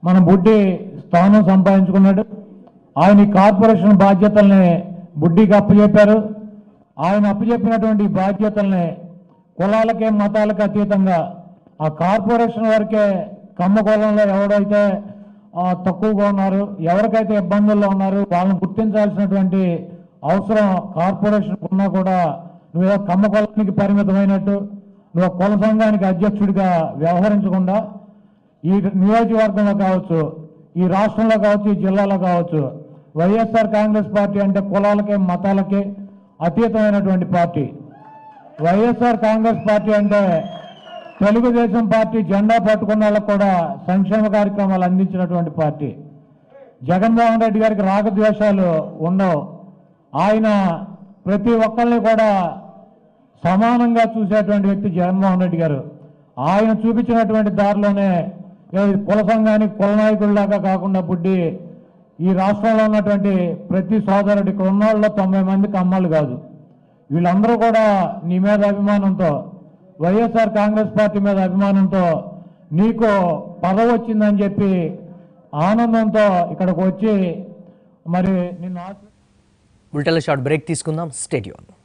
మన బుడ్డి స్థానం సంపాదించుకున్నాడు. ఆయన కార్పొరేషన్ బాధ్యతల్ని బుడ్డికి అప్పచెప్పారు. ఆయన అప్పచెప్పినటువంటి బాధ్యతల్ని కులాలకే మతాలకు అతీతంగా ఆ కార్పొరేషన్ వరకే కమ్మ కులంలో ఎవరైతే తక్కువగా ఉన్నారు, ఎవరికైతే ఇబ్బందుల్లో ఉన్నారు వాళ్ళని గుర్తించాల్సినటువంటి అవసరం కార్పొరేషన్ ఉన్నా కూడా నువ్వేదో కమ్మ కులానికి పరిమితమైనట్టు నువ్వు కుల సంఘానికి అధ్యక్షుడిగా వ్యవహరించకుండా ఈ నియోజకవర్గంలో కావచ్చు, ఈ రాష్ట్రంలో కావచ్చు, ఈ జిల్లాలో కావచ్చు వైఎస్ఆర్ కాంగ్రెస్ పార్టీ అంటే కులాలకే మతాలకే అతీతమైనటువంటి పార్టీ. వైఎస్ఆర్ కాంగ్రెస్ పార్టీ అంటే తెలుగుదేశం పార్టీ జెండా పట్టుకున్న వాళ్ళకు కూడా సంక్షేమ కార్యక్రమాలు అందించినటువంటి పార్టీ. జగన్మోహన్ రెడ్డి గారికి రాగద్వేషాలు ఉండవు. ఆయన ప్రతి ఒక్కరిని కూడా సమానంగా చూసేటువంటి వ్యక్తి జగన్మోహన్ రెడ్డి గారు. ఆయన చూపించినటువంటి దారిలోనే కుల సంఘానికి కుల నాయకుడిలాగా కాకుండా బుడ్డి ఈ రాష్ట్రంలో ఉన్నటువంటి ప్రతి సోదరుడు, ఇక్కడ ఉన్న వాళ్ళు 90 మందికి అమ్మాళ్ళు కాదు, వీళ్ళందరూ కూడా నీ మీద అభిమానంతో, వైఎస్ఆర్ కాంగ్రెస్ పార్టీ మీద అభిమానంతో నీకు పదవి వచ్చిందని చెప్పి ఆనందంతో ఇక్కడికి వచ్చి మరి నిన్ను బులెటిన్లో షార్ట్ బ్రేక్ తీసుకుందాం. స్టేడియం.